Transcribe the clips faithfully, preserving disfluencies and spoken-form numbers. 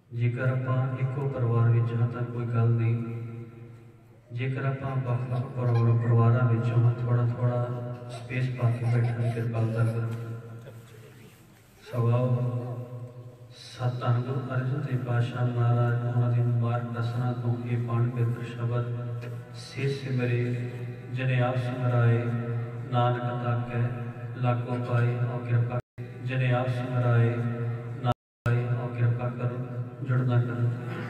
जेकर आपां इक्को परिवार विच हां तां कोई गल नहीं, जेकर आपां वख-वख परिवारां विचों हां थोड़ा थोड़ा स्पेस पा के बैठण दी कृपालता करो। सवाओ सत धन गुरु अर्जन देव पातशाह महाराज उन्हां दी मुबारक दसना तो ये पाण पवित्र शब्द से सिमरे जने आप सिमराए नानक ताकै लागो पाए। और कृपा जने आप सिमराए नानक पाए और कृपा करो जुड़ना करो।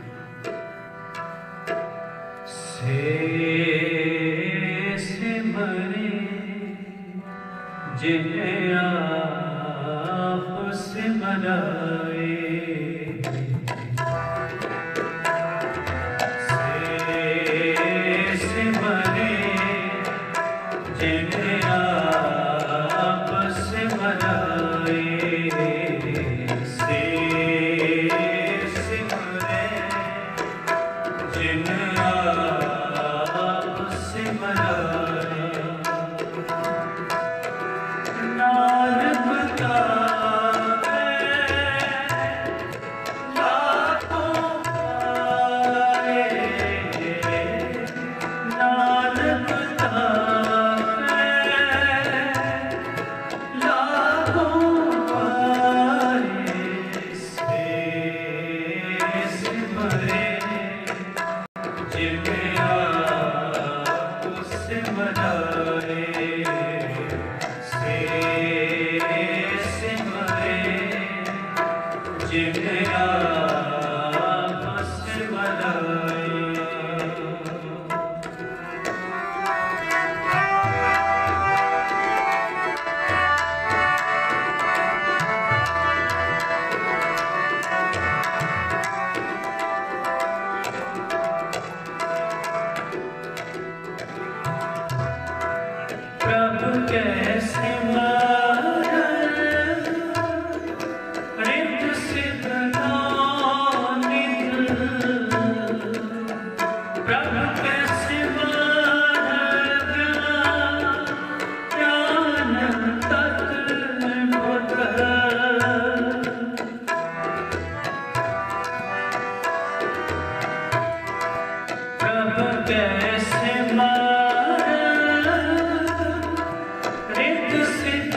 से सिमरे जिने आप सिमराए, से सिमरे जिने आप सिमराए, से सिमरे जिने आप सिमराए। नानक ताकै लाखों पाए, नानक ताकै लाखों पाए। से सिमरे जिने आप सिमराए, से सिमरे जिने आप सिमराए। प्रभु कैसे मारन रित सिद्ध नानिध, प्रभु कैसे मारन ज्ञान तत्व बुध, प्रभु कैसे मारन रित सिद्ध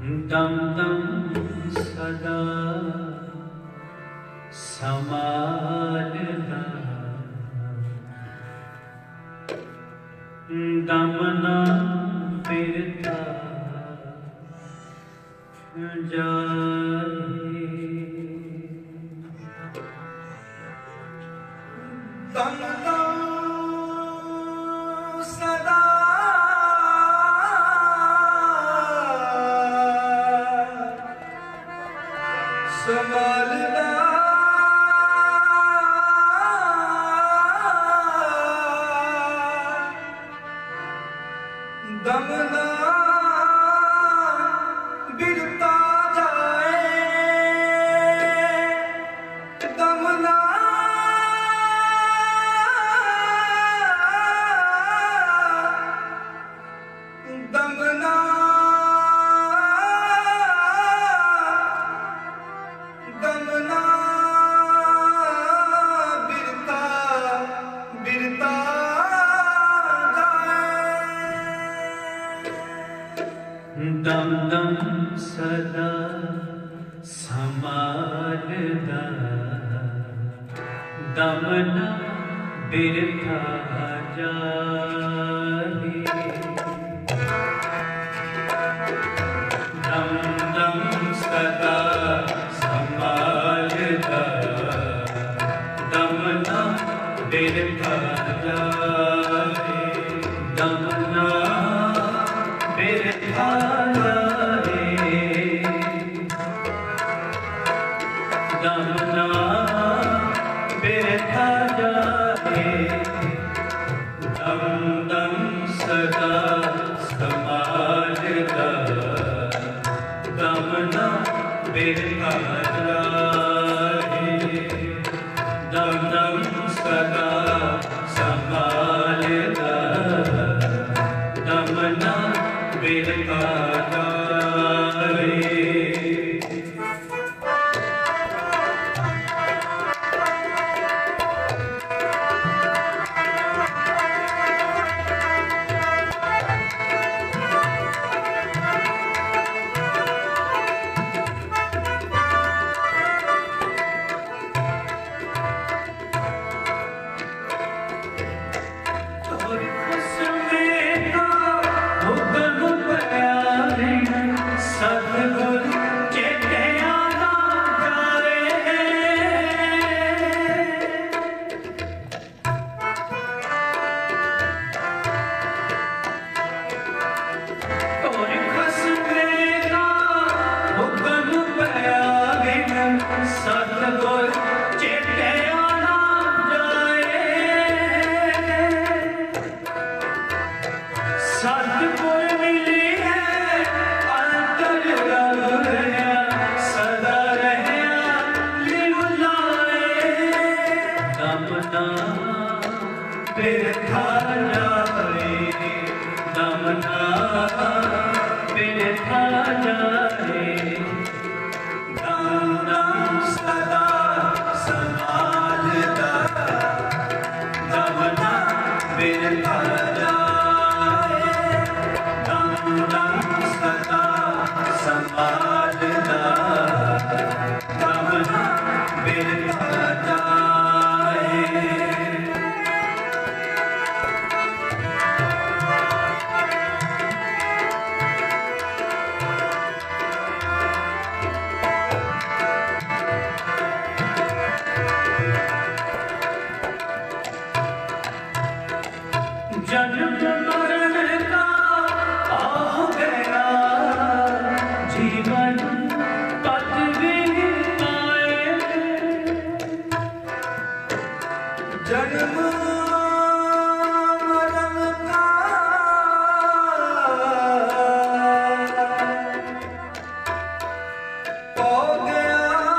दम दम सदा समालदा दम ना बिरथा जाए दम दम सदा संभालना दम ना बिरता जाए दम ना दम ना दम ना बिरता बिरता दम दम सदा समालदा दम ना बिरथा जाए दम दम सदा समालदा दम ना बिरथा जाए दम ना बिरथा जाए दम ना बिरथा जाए दम दम सदा समालदा दम ना बिरथा जाए दम दम सदा समालदा दम ना बिरथा जाए सतगुर चेटिया ना जाए सतगुर मिली है अंतर रब है सदा रहया लिव लाए दम ना बिरथा जाए दम ना बिरथा जाए दम दम सदा संभालदा दम ना बिरथा जाए दम दम सदा संभालदा दम ना बिरथा जाए जन्म मरण का आ गया जीवन पदवी पाए जन्म मरण का हो गया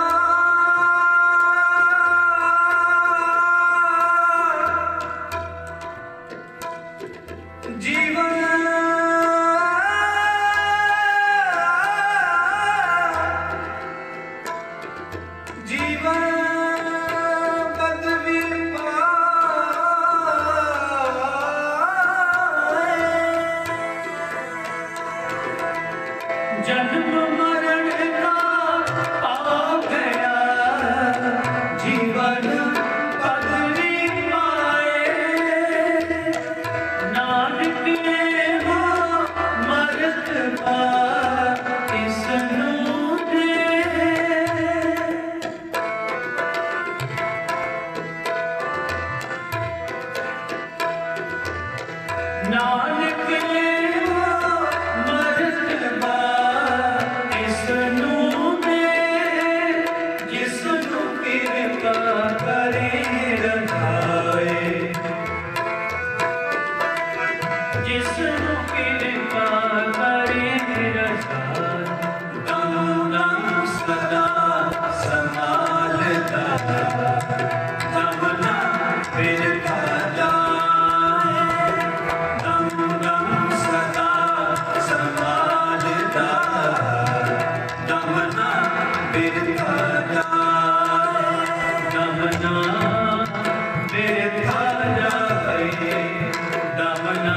जीवन जीवन पदवी जन्म विष्णु कृपा करे निरसार, दम दम सदा संभालता, दम न बिरथा जाए, दम दम सदा संभालता, दम न बिरथा जाए, दम न बिरथा जाए, दम न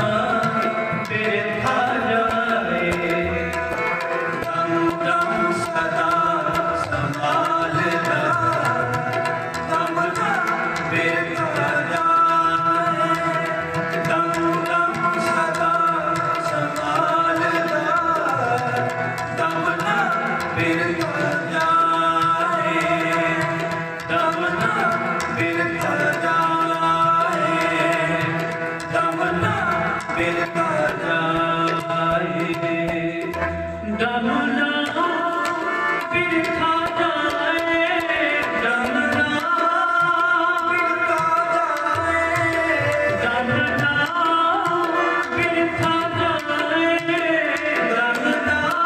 बिरथा जाए, दम दम सदा संभालता, दम न बिरथा जाए, दम दम सदा संभालता, दम न बिरथा जाए, दम न बिरथा जाए, दम न बिरथा जाए, दम न बिरथा जाए, दम न बिरथा जाए, दम न बिरथा जाए, दम न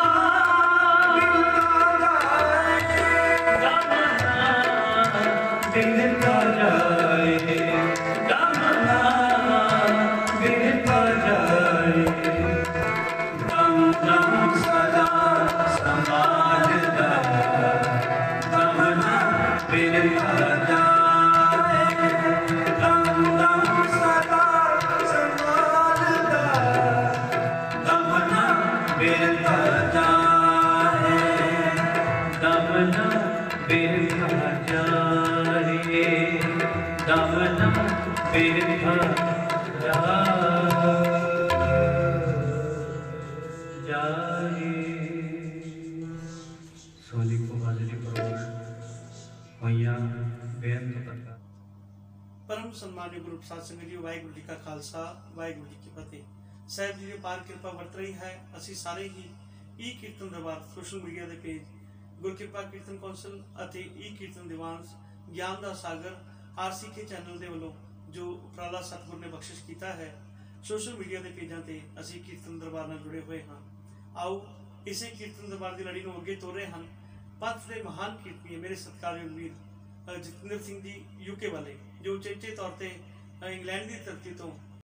बिरथा जाए, दम न बिरथा जाए, दम दम सदा संभालता, दम न बिरथा जाए, दम दम सदा संभालता, दम न बिरथा जाए, दम न बिरथा जाए, दम न बिरथा जाए। सोनी को हाजरी परवर होइया बेअंत प्रकार। परम सम्मान्य गुरु प्रसाद संगत जी, वाहिगुरु जी का खालसा वाहिगुरु जी की फतेह। ਸਾਹਿਬ ਜੀ ਦੀ ਪਾਰ ਕਿਰਪਾ ਵਰਤ ਰਹੀ ਹੈ। ਅਸੀਂ ਸਾਰੇ ਹੀ E Kirtan Darbar social media ਦੇ ਪੇਜ ਗੁਰਕਿਰਪਾ ਕੀਰਤਨ ਕੌਂਸਲ ਅਤੇ ਈ ਕੀਰਤਨ ਦੀਵਾਨ ਗਿਆਨ ਦਾ ਸਾਗਰ ਆਰਸੀਕੇ ਚੈਨਲ ਦੇ ਵੱਲੋਂ ਜੋ ਉਪਰਾਲਾ ਸਤਿਗੁਰ ਨੇ ਬਖਸ਼ਿਸ਼ ਕੀਤਾ ਹੈ, ਸੋਸ਼ਲ ਮੀਡੀਆ ਦੇ ਪੇਜਾਂ ਤੇ ਅਸੀਂ ਕੀਰਤਨ ਦਰਬਾਰ ਨਾਲ ਜੁੜੇ ਹੋਏ ਹਾਂ। ਆਓ ਇਸੇ ਕੀਰਤਨ ਦਰਬਾਰ ਦੀ ਲੜੀ ਨੂੰ ਅੱਗੇ ਤੋਰ ਰਹੇ ਹਨ ਪੰਥ ਦੇ ਮਹਾਨ ਕੀਰਤਨੀਏ ਮੇਰੇ ਸਤਿਕਾਰਯੋਗ ਵੀਰ ਜਤਿੰਦਰ ਸਿੰਘ ਜੀ ਯੂਕੇ ਵਾਲੇ, ਜੋ ਉਚੇਚੇ ਤੌਰ ਤੇ ਇੰਗਲੈਂਡ ਦੀ ਧਰਤੀ ਤੋਂ